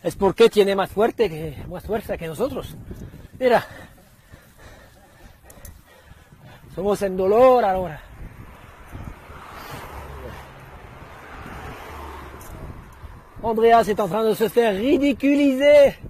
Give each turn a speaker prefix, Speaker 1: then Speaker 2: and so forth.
Speaker 1: es porque tiene más fuerza que nosotros. Mira, somos en dolor ahora. Andreas est en train de se faire ridiculiser.